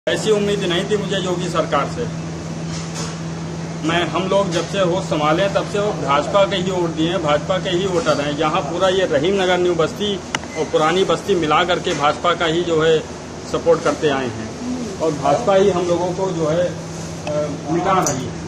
ऐसी उम्मीद नहीं थी मुझे योगी सरकार से। हम लोग जब से होश संभाले तब से वो भाजपा के ही वोट दिए हैं, भाजपा के ही वोटर हैं। यहाँ पूरा ये रहीम नगर न्यू बस्ती और पुरानी बस्ती मिला करके भाजपा का ही जो है सपोर्ट करते आए हैं और भाजपा ही हम लोगों को जो है मिटा रही है।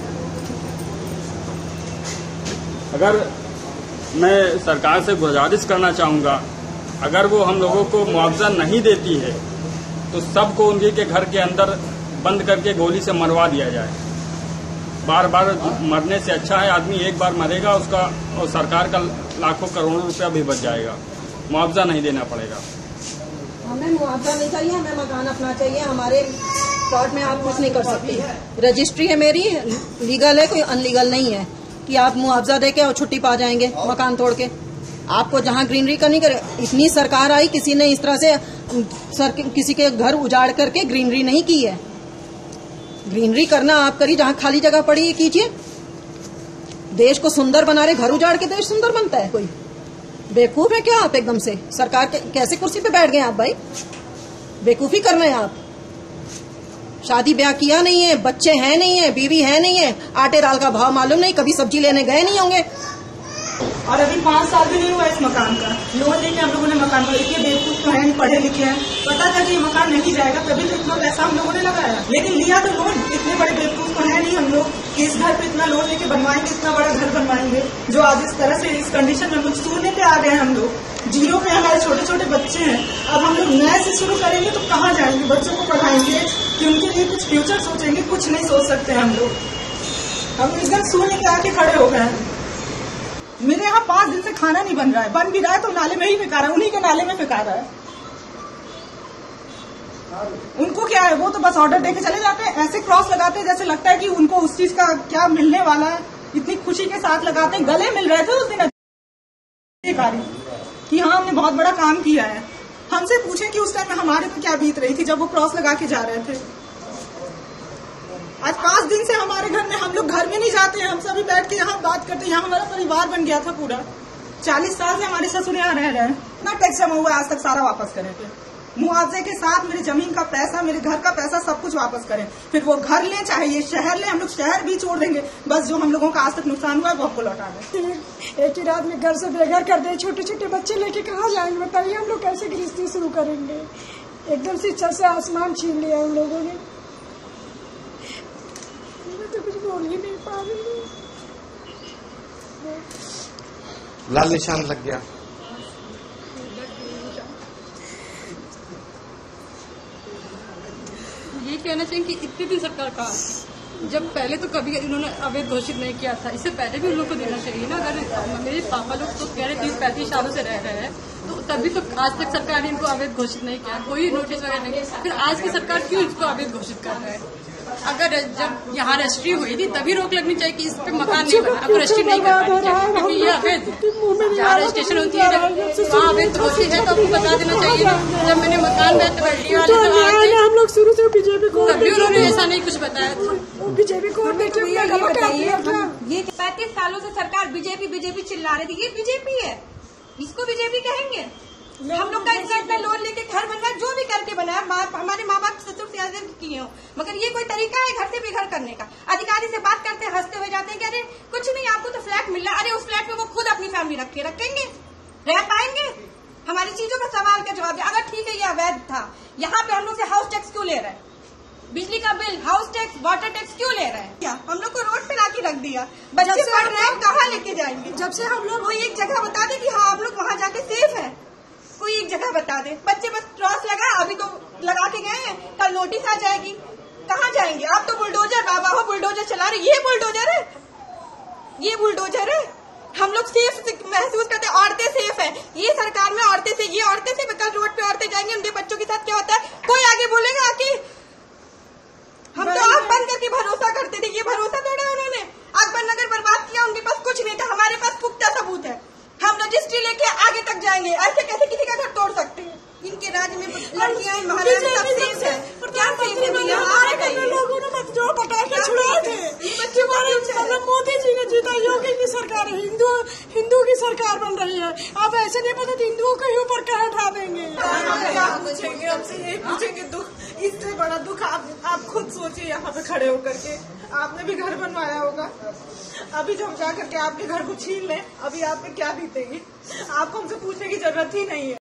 अगर मैं सरकार से गुजारिश करना चाहूँगा, अगर वो हम लोगों को मुआवजा नहीं देती है तो सबको उनके के घर के अंदर बंद करके गोली से मरवा दिया जाए। बार बार मरने से अच्छा है आदमी एक बार मरेगा उसका और सरकार का लाखों करोड़ों रुपया भी बच जाएगा। मुआवजा नहीं देना पड़ेगा। हमें मुआवजा नहीं चाहिए, हमें मकान अपना चाहिए। हमारे प्लॉट में आप कुछ नहीं कर सकती। रजिस्ट्री है मेरी, लीगल है, कोई अनलीगल नहीं है कि आप मुआवजा देके और छुट्टी पा जाएंगे मकान तोड़ के। आपको जहाँ ग्रीनरी करनी करे, इतनी सरकार आई, किसी ने इस तरह से किसी के घर उजाड़ करके ग्रीनरी नहीं की है। ग्रीनरी करना आप करिए, जहाँ खाली जगह पड़ी है कीजिए। देश को सुंदर बना रहे, घर उजाड़ के देश सुंदर बनता है? कोई बेवकूफ है क्या आप? एकदम से सरकार कैसे कुर्सी पे बैठ गए आप भाई? बेवकूफी कर रहे हैं आप। शादी ब्याह किया नहीं है, बच्चे हैं नहीं है, बीवी है नहीं है, आटे दाल का भाव मालूम नहीं, कभी सब्जी लेने गए नहीं होंगे। और अभी 5 साल भी नहीं हुआ इस मकान का। लोन लेके हम लोगों ने मकान को, इतने बेवकूफ तो हैं, पढ़े लिखे हैं, पता था कि ये मकान नहीं जाएगा, तभी तो इतना पैसा हम लोगों ने लगाया। लेकिन लिया तो लोन, इतने बड़े बेवकूफ तो है नहीं हम लोग कि इस घर पे इतना लोन लेके बनवाएंगे, इतना बड़ा घर बनवाएंगे जो आज इस तरह से इस कंडीशन में हम लोग शून्य पे आ गए। हम लोग जीरो पे, हमारे छोटे छोटे बच्चे हैं। अब हम लोग नए से शुरू करेंगे तो कहाँ जाएंगे? बच्चों को पढ़ाएंगे कि उनके लिए कुछ फ्यूचर सोचेंगे? कुछ नहीं सोच सकते हम लोग। हम एकदम शून्य पे आके खड़े हो गए हैं। मेरे यहाँ 5 दिन से खाना नहीं बन रहा है, बन भी रहा है तो नाले में ही फेंका रहा है, उन्हीं के नाले में फेंका रहा है। उनको क्या है, वो तो बस ऑर्डर देके चले जाते हैं, ऐसे क्रॉस लगाते हैं जैसे लगता है कि उनको उस चीज का क्या मिलने वाला है। इतनी खुशी के साथ लगाते हैं, गले मिल रहे थे उस दिन कि हाँ हमने बहुत बड़ा काम किया है। हमसे पूछे कि उस टाइम में हमारे पे क्या बीत रही थी जब वो क्रॉस लगा के जा रहे थे। आज 5 दिन से हमारे घर में, हम लोग घर में नहीं जाते हैं, हम सभी बैठ के यहाँ बात करते हैं। यहाँ हमारा परिवार बन गया था पूरा। 40 साल से हमारे ससुर यहाँ रह रहे हैं। इतना टैक्स जमा हुआ है, आज तक सारा वापस करें। मुआवजे के साथ मेरी जमीन का पैसा, मेरे घर का पैसा, सब कुछ वापस करें। फिर वो घर लें चाहे ये शहर लें, हम लोग शहर भी छोड़ देंगे। बस जो हम लोगों का आज तक नुकसान हुआ है वो आपको लौटा दें। एक ही रात में घर से बेघर कर दे, छोटे छोटे बच्चे लेके कहाँ जाएंगे बताइए? हम लोग कैसे गृहस्थी शुरू करेंगे? एकदम से छत से आसमान छीन लिया उन लोगों ने। तो कुछ बोल ही नहीं पा रही। लाल निशान लग गया। ये कहना चाहिए कि इतनी दिन सरकार कहा, जब पहले तो कभी इन्होंने अवैध घोषित नहीं किया था, इससे पहले भी उन लोग को देना चाहिए ना। अगर मेरे पापा लोग तो कह रहे 30-35 सालों से रह रहे हैं तो तभी तो आज तक सरकार ने इनको अवैध घोषित नहीं किया, कोई नोटिस वगैरह नहीं। फिर आज की सरकार क्यों इसको अवैध घोषित कर रहा है? अगर जब यहाँ रजिस्ट्री हुई थी तभी रोक लगनी चाहिए कि इस पे मकान नहीं बना। अब रजिस्ट्री नहीं करवानी चाहिए क्योंकि ये अवैध, जहाँ रजिस्ट्रेशन होती है जब वहाँ अवैध होती है तो आपको बता देना चाहिए। जब मैंने मकान बल्टी वाले हम लोग शुरू से बीजेपी को, तभी उन्होंने ऐसा नहीं कुछ बताया था। बीजेपी को ये 35 सालों से सरकार बीजेपी चिल्ला रही थी, ये बीजेपी है, इसको बीजेपी कहेंगे? हम लोग का इतना लोन लेके घर बनवा, जो भी करके बनाया, हमारे माँ बाप ससुर से किए हो, मगर ये कोई तरीका है घर से बेघर करने का? अधिकारी से बात करते हंसते हुए जाते हैं कि अरे कुछ नहीं, आपको तो फ्लैट मिल रहा है। अरे उस फ्लैट में वो खुद अपनी फैमिली रखेंगे, रह पाएंगे? हमारी चीजों का सवाल का जवाब दिया। अगर ठीक है ये अवैध था, यहाँ पे हम लोग से हाउस टैक्स क्यों ले रहे हैं? बिजली का bill, house tax, water tax क्यों ले रहे हैं? क्या हम लोग को रोड पे लाके रख दिया? बच्चे पढ़ रहे हैं, कहाँ लेके जाएंगे? जब से हम लोग कोई एक जगह बता दे कि हाँ आप लोग वहाँ जाके सेफ है, कोई एक जगह बता दे। बच्चे बस क्रॉस लगा, अभी तो लगा के गए हैं, कल नोटिस आ जाएगी, कहाँ जाएंगे? आप तो बुलडोजर बाबा हो, बुलडोजर चला रहे। ये बुलडोजर है, ये बुलडोजर है। हम लोग सेफ महसूस करते हैं, औरतें सेफ है। ये सरकार में औरतें से, ये औरतें से कल रोड पे औरतें जाएंगी, उनके बच्चों के साथ क्या होता है कोई आगे बोलेगा आके? हम तो आंख बंद करके भरोसा करते थे, ये भरोसा तोड़ा उन्होंने। अकबर नगर बर्बाद किया, उनके पास कुछ नहीं था, हमारे पास पुख्ता सबूत है। हम रजिस्ट्री लेके आगे तक जाएंगे, ऐसे कैसे किसी का घर तोड़ सकते हैं? इनके राज्य में लड़कियां महाराज सब सेफ है, क्या सेफ है? लोगों ने जो पटाखे छुड़ाए थे, बच्चे मारे। मोदी जी ने जीता, योगी की सरकार है, हिंदू की सरकार बन रही है। आप ऐसे नहीं पता हिंदुओं के ऊपर क्या उठा देंगे? क्या पूछेंगे? हमसे यही पूछेंगे दुख इससे बड़ा दुख आप खुद सोचिए यहाँ पे खड़े होकर के। आपने भी घर बनवाया होगा, अभी जब जा करके आपके घर को छीन लें, अभी आप पे क्या बीतेगी? आपको हमसे पूछने की जरूरत ही नहीं है।